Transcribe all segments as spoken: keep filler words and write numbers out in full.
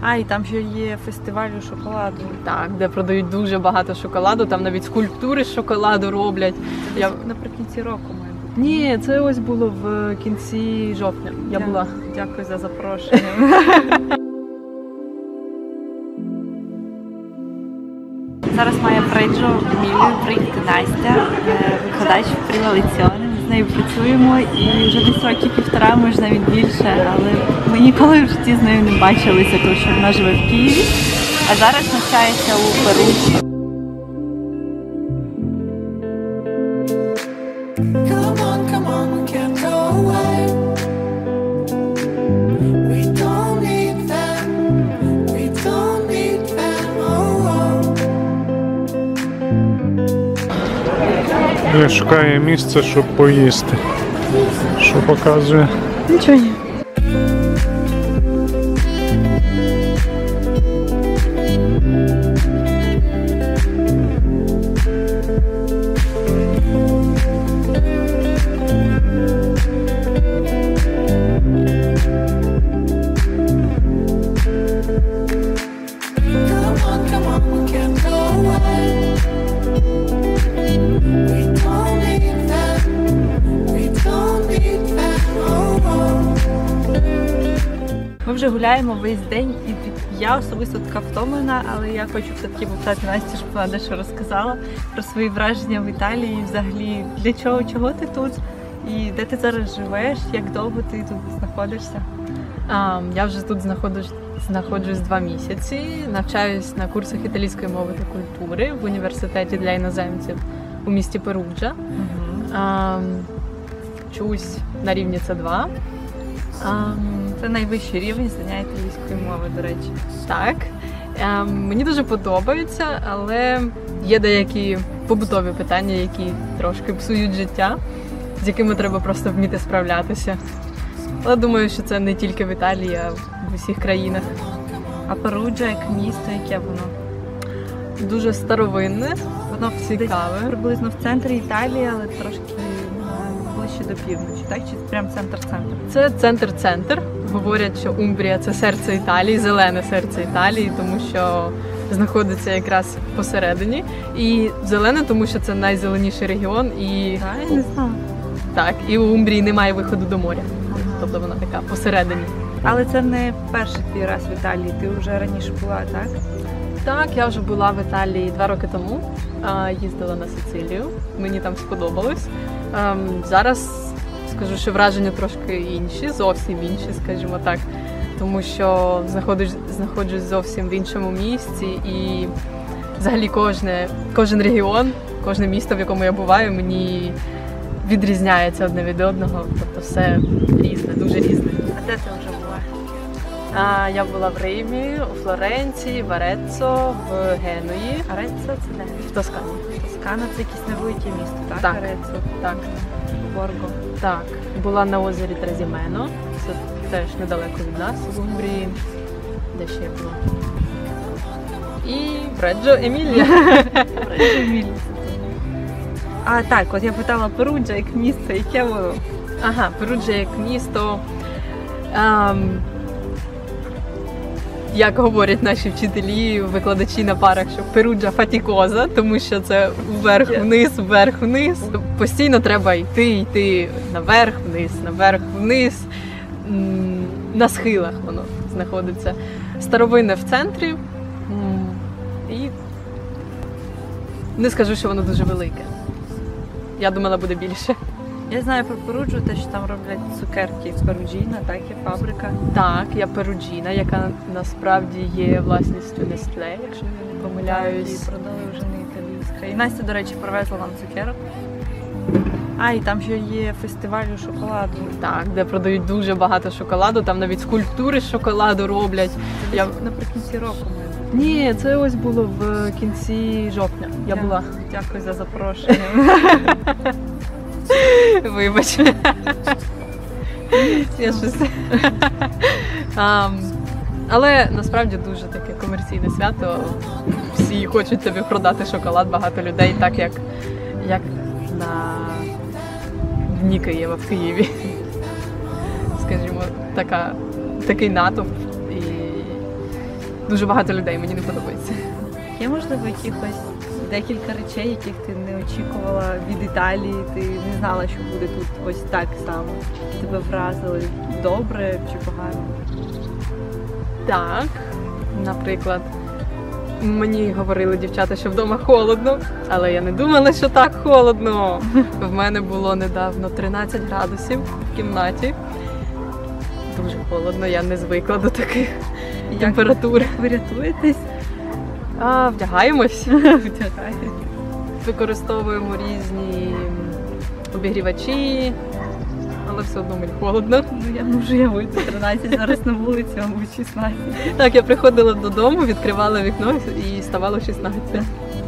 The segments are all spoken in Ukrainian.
А, і там ще є фестиваль шоколаду. Так, де продають дуже багато шоколаду, там навіть скульптури з шоколаду роблять. Це Я... наприкінці року, має бути. Ні, це ось було в кінці жовтня. Я Дя... була. Дякую за запрошення. Зараз має Фреджо Емілію приїхати Настя, викладач Prima Lezione. Ми з нею працюємо і вже десь років півтора, може навіть більше, але ми ніколи в житті з нею не бачилися, тому що вона живе в Києві, а зараз навчається у Перуджі. Шукає місце, щоб поїсти. Що показує? Нічого ні. Ми вже гуляємо весь день, і я особисто така втомлена, але я хочу все-таки попитати Настю, щоб вона дещо розказала про свої враження в Італії, взагалі для чого, чого ти тут, і де ти зараз живеш, як довго ти тут знаходишся. А, я вже тут знаходжусь, знаходжусь два місяці, навчаюсь на курсах італійської мови та культури в університеті для іноземців у місті Перуджа. Угу. А, вчусь на рівні С два. А, Це найвищий рівень знання італійської мови, до речі. Так. А, мені дуже подобається, але є деякі побутові питання, які трошки псують життя, з якими треба просто вміти справлятися. Але думаю, що це не тільки в Італії, а в усіх країнах. А Перуджа як місто, яке воно? Дуже старовинне, Воно цікаве. десь приблизно в центрі Італії, але трошки ближче до півночі, так? Чи прям центр-центр? Це центр-центр. Говорять, що Умбрія – це серце Італії, зелене серце Італії, тому що знаходиться якраз посередині. І зелене, тому що це найзеленіший регіон. І Так, я не знала. Так, і у Умбрії немає виходу до моря. Тобто вона така посередині. Але це не перший твій раз в Італії, ти вже раніше була, так? Так, я вже була в Італії два роки тому, їздила на Сицилію, мені там сподобалось. Зараз скажу, що враження трошки інші, зовсім інші, скажімо так, тому що знаходжусь, знаходжусь зовсім в іншому місці і взагалі кожне, кожен регіон, кожне місто, в якому я буваю, мені відрізняється одне від одного, тобто все різне, дуже різне. А де ти вже була? А, я була в Римі, у Флоренції, в Ареццо, в Генуї. Ареццо це де? В Тоскані. Тоскана це якесь невелике місто, так? Так. Ареццо. Так. Борго. Так. Була на озері Тразімено, це теж недалеко від нас, в Умбрії. Де ще я була? І Фреджо Емілія. Фреджо Емілія. А так, от я питала Перуджа як місто, яке воно? Ага, Перуджа як місто. Ем, як говорять наші вчителі, викладачі на парах, що Перуджа фатікоза, тому що це вверх-вниз, вверх-вниз. Постійно треба йти, йти наверх-вниз, наверх-вниз. На схилах воно знаходиться. Старовинне в центрі. І не скажу, що воно дуже велике. Я думала, буде більше. Я знаю про Перуджу, те, що там роблять цукерки з Перуджіна, так, є фабрика. Так, я Перуджіна, яка насправді є власністю Nestlé, якщо я не помиляюсь. Так, і продали вже не італійська. І Настя, до речі, привезла нам цукерок. А, і там ще є фестиваль шоколаду. Так, де продають дуже багато шоколаду, там навіть скульптури з шоколаду роблять. Це я... наприкінці року, має бути. Ні, це ось було в кінці жовтня. Я Дя... була. Дякую за запрошення. Вибач. Я щось... а, але насправді дуже таке комерційне свято. Всі хочуть тобі продати шоколад, багато людей, так як, як на Дні Києва в Києві. Скажімо, така, такий натовп. І дуже багато людей, мені не подобається. Є, можливо, якихось декілька речей, яких ти не очікувала від Італії, ти не знала, що буде тут ось так само. Тебе вразили добре чи погано? Так, наприклад, мені говорили дівчата, що вдома холодно, але я не думала, що так холодно. В мене було недавно тринадцять градусів в кімнаті. Дуже холодно, я не звикла до таких Як температур. Ви рятуєтесь? А, вдягаємось, Вдягаєте. використовуємо різні обігрівачі, але все одно мені холодно. Ну, я можу уявити, тринадцять зараз на вулиці, мабуть, шістнадцять. Так, я приходила додому, відкривала вікно і ставало шістнадцять.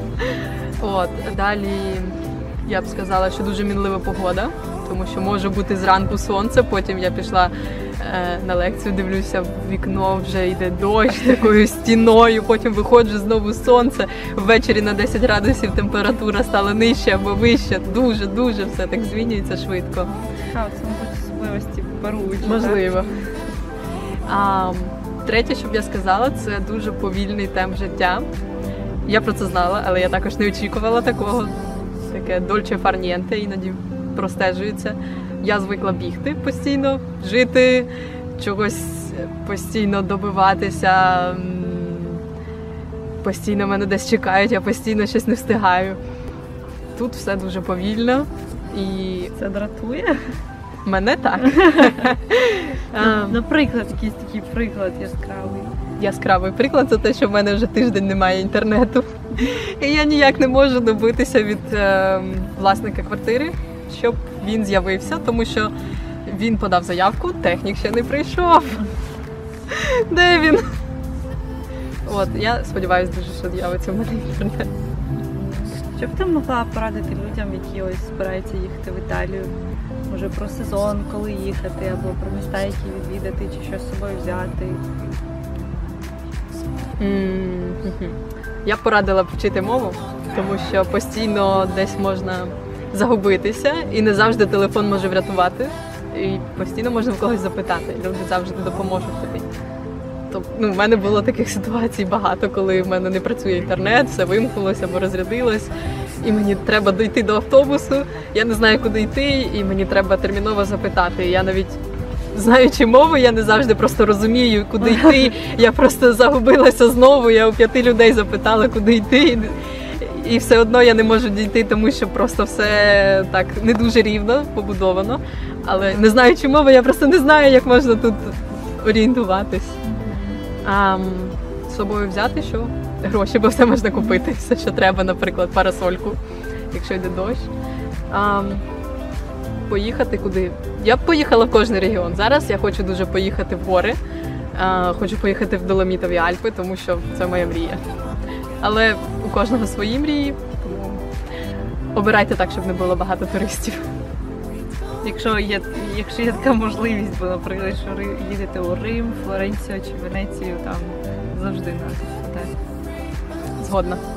От, далі я б сказала, що дуже мінлива погода, тому що може бути зранку сонце, потім я пішла е, на лекцію, дивлюся в вікно, вже йде дощ такою стіною, потім виходжу, знову сонце, ввечері на десять градусів температура стала нижча або вища, дуже-дуже все так змінюється швидко. А, це, мабуть, особливості Паруджі. Можливо. А, третє, що б я сказала, це дуже повільний темп життя. Я про це знала, але я також не очікувала такого. Таке дольче фарнієнте іноді простежується. Я звикла бігти постійно, жити, чогось постійно добиватися. м, Постійно мене десь чекають, я постійно щось не встигаю. Тут все дуже повільно і Це дратує? мене так. А, Наприклад, якийсь такий приклад яскравий. Яскравий приклад це те, що в мене вже тиждень немає інтернету. І я ніяк не можу добитися від е, власника квартири, щоб він з'явився, тому що він подав заявку, технік ще не прийшов. Де він? От, я сподіваюся дуже, що з'явиться в мене інтернет. Що б ти могла порадити людям, які ось збираються їхати в Італію? Може про сезон, коли їхати, або про міста, які відвідати, чи що з собою взяти? М-м-м. Я б порадила б вчити мову, тому що постійно десь можна загубитися і не завжди телефон може врятувати. І постійно можна в когось запитати, люди завжди допоможуть тобі. Тобто, ну, в мене було таких ситуацій багато, коли в мене не працює інтернет, все вимкнулося або розрядилось, і мені треба дійти до автобусу, я не знаю, куди йти, і мені треба терміново запитати. Я навіть, знаючи мову, я не завжди просто розумію, куди йти. Я просто загубилася знову, я у п'яти людей запитала, куди йти, і все одно я не можу дійти, тому що просто все так не дуже рівно побудовано. Але не знаючи мови, я просто не знаю, як можна тут орієнтуватись. А, з собою взяти що? Гроші, бо все можна купити, все, що треба, наприклад, парасольку, якщо йде дощ. А, поїхати куди? Я б поїхала в кожний регіон. Зараз я хочу дуже поїхати в гори, а, хочу поїхати в Доломітові Альпи, тому що це моя мрія. Але у кожного свої мрії, тому обирайте так, щоб не було багато туристів. Якщо є, якщо є така можливість, бо, наприклад, що ри- їдете у Рим, Флоренцію чи Венецію, там завжди на так. Згодна.